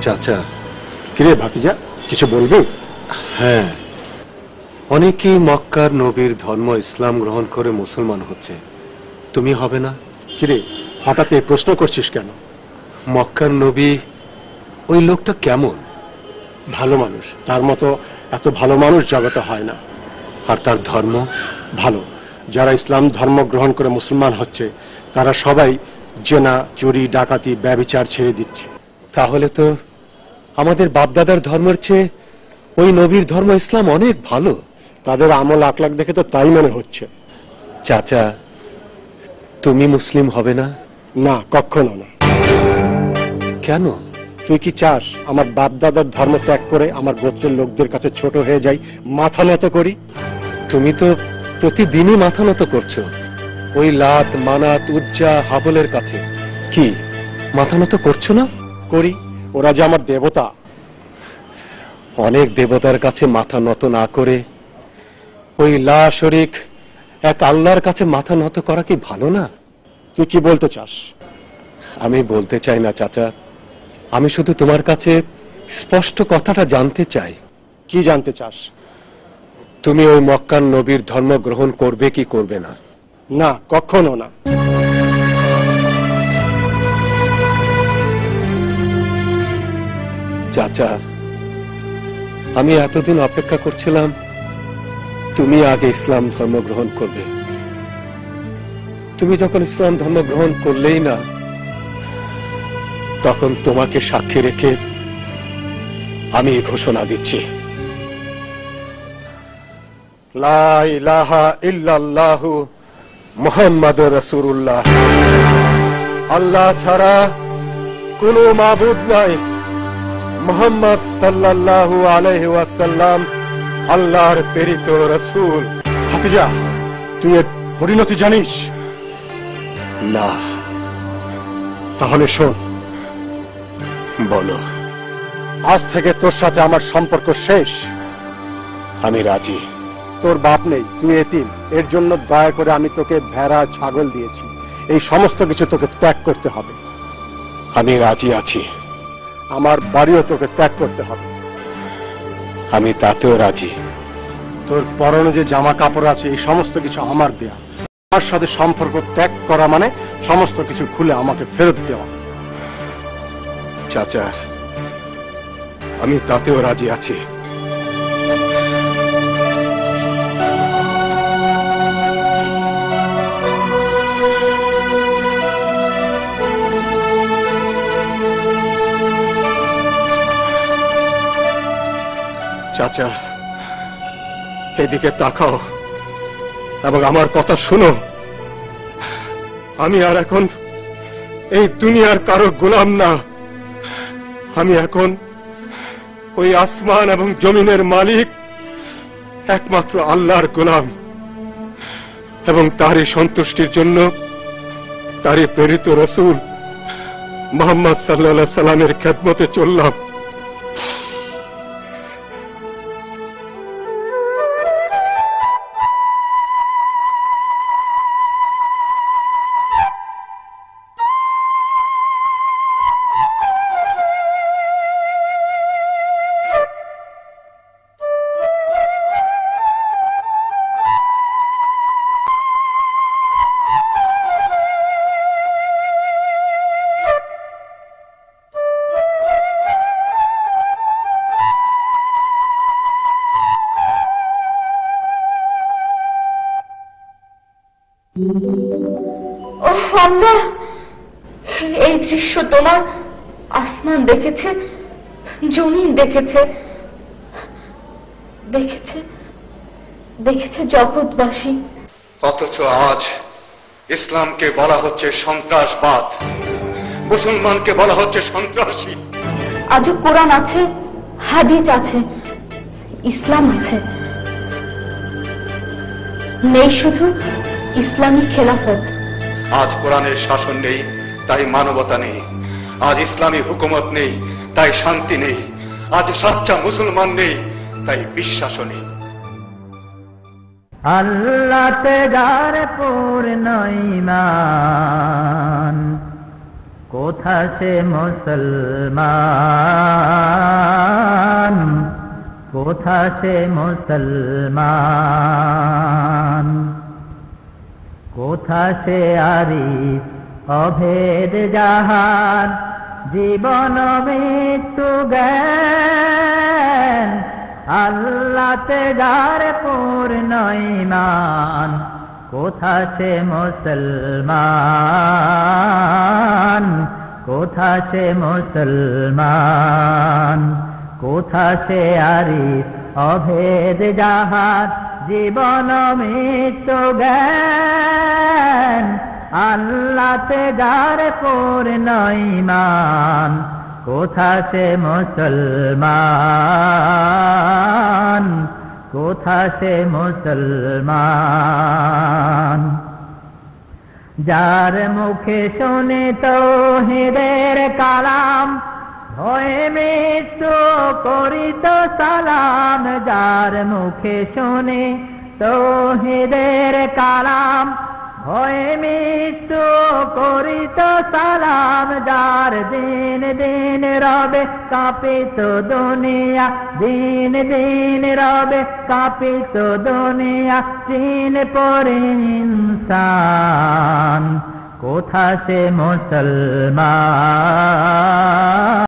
চাচা। কিরে ভাতিজা, কিছু বলবি? হ্যাঁ, অনেকেই মক্কার নবীর ধর্ম ইসলাম গ্রহণ করে মুসলমান হচ্ছে, তুমি হবে না? কিরে হঠাৎ এই প্রশ্ন করছিস কেন? মক্কার নবী ওই লোকটা কেমন? ভালো মানুষ, তার মতো এত ভালো মানুষ জগতে হয় না। আর তার ধর্ম ভালো। যারা ইসলাম ধর্ম গ্রহণ করে মুসলমান হচ্ছে তারা সবাই জেনা, চুরি, ডাকাতি, ব্যভিচার ছেড়ে দিচ্ছে। তাহলে তো আমাদের বাপদাদার ধর্মের চেয়ে ওই নবীর ধর্ম ইসলাম অনেক ভালো। তাদের আমল আকলাক দেখে তো তাই মনে হচ্ছে। চাচা, তুমি মুসলিম হবে না? না, কখনো না। কেন? তুই কি চাস আমার বাপদাদার ধর্ম ত্যাগ করে আমার গোত্রের লোকদের কাছে ছোট হয়ে যাই, মাথা নত করি? তুমি তো প্রতিদিনই মাথা নত করছো ওই লাত, মানাত, উজ্জা, হাবলের কাছে। কি মাথা নত করছো না? করি, ওরা যে আমার দেবতা। অনেক দেবতার কাছে মাথা নত না করে ওই লা শরীক এক আল্লাহর কাছে মাথা নত করা কি ভালো না? তুই কি বলতে চাস? আমি বলতে চাই না চাচা, আমি শুধু তোমার কাছে স্পষ্ট কথাটা জানতে চাই। কি জানতে চাস? তুমি ওই মক্কার নবীর ধর্ম গ্রহণ করবে কি করবে না? না, কখনো না। চাচা, আমি এতদিন অপেক্ষা করছিলাম তুমি আগে ইসলাম ধর্ম গ্রহণ করবে। তুমি যখন ইসলাম ধর্ম গ্রহণ করলেই না, তখন তোমাকে সাক্ষী রেখে আমি ঘোষণা দিচ্ছি, লা ইলাহা ইল্লাল্লাহু মুহাম্মাদুর রাসূলুল্লাহ। আল্লাহ ছাড়া কোনো মাবুদ নাই, মুহাম্মদ সাল্লাল্লাহু আলাইহি ওয়াসাল্লাম আল্লাহর প্রেরিত রাসূল। ভাতিজা, তুই এর পরিণতি জানিস? না। তাহলে শোন, বলো। আজ থেকে তোর সাথে আমার সম্পর্ক শেষ। আমি রাজি। তোর বাপ নেই, তুই এতিম, এর জন্য দয়া করে আমি তোকে ভেড়া, ছাগল দিয়েছি। এই সমস্ত কিছু তোকে ত্যাগ করতে হবে। আমি রাজি আছি। আমার বাড়িও তোকে ত্যাগ করতে হবে। আমি তাতেও রাজি। তোর পরনে যে জামা কাপড় আছে এই সমস্ত কিছু আমার দেয়া। আমার সাথে সম্পর্ক ত্যাগ করা মানে সমস্ত কিছু খুলে আমাকে ফেরত দেওয়া। চাচা, আমি তাতেও রাজি আছি। চাচা, এদিকে তাকাও এবং আমার কথা শুনো। আমি আর এখন এই দুনিয়ার কারো গোলাম না। আমি এখন ওই আসমান এবং জমিনের মালিক একমাত্র আল্লাহর গোলাম, এবং তারই সন্তুষ্টির জন্য তারই প্রেরিত রাসূল মুহাম্মদ সাল্লাল্লাহু আলাইহি সাল্লামের খেদমতে চললাম। আল্লাহ, এই দৃশ্য তোমার আসমান দেখেছে, জমিন দেখেছে, দেখেছে দেখেছে জগৎবাসী। অথচ আজ ইসলামকে বলা হচ্ছে সন্ত্রাসবাদ, মুসলমানকে বলা হচ্ছে সন্ত্রাসী। আজও কোরআন আছে, হাদিস আছে, ইসলাম আছে, নেই শুধু ইসলামী খেলাফত। আজ কোরআনের শাসন নেই, তাই মানবতা নেই। আজ ইসলামী হুকুমত নেই, তাই শান্তি নেই। আজ সাচ্চা মুসলমান নেই, তাই বিশ্বাসও নেই। আল্লাহ তে যার পূর্ণ ঈমান, কোথা সে মুসলমান, কোথা সে মুসলমান, কোথা সে আরিফ অভেদ জাহান, জীবন মৃত্যু জ্ঞান, আল্লাহতে যার পূর্ণ ঈমান, কোথা সে মুসলমান, কোথা সে মুসলমান, কোথা সে আরিফ অভেদ জাহান, জীবন মৃত্যু জ্ঞান, আল্লাহতে যার পূর্ণ ঈমান, কোথা সে মুসলমান, কোথা সে মুসলমান। যার মুখে শুনে তাওহীদের কালাম, ভয়ে মৃত্যু করিত সালাম, যার মুখে শুনে তাওহীদের কালাম, ভয়ে মৃত্যু করিত সালাম, যার দিন দিন রবে কাঁপিত দুনিয়া, দিন দিন রবে কাঁপিত দুনিয়া, চিন পরে ইনসান, কোথা সে মুসলমান।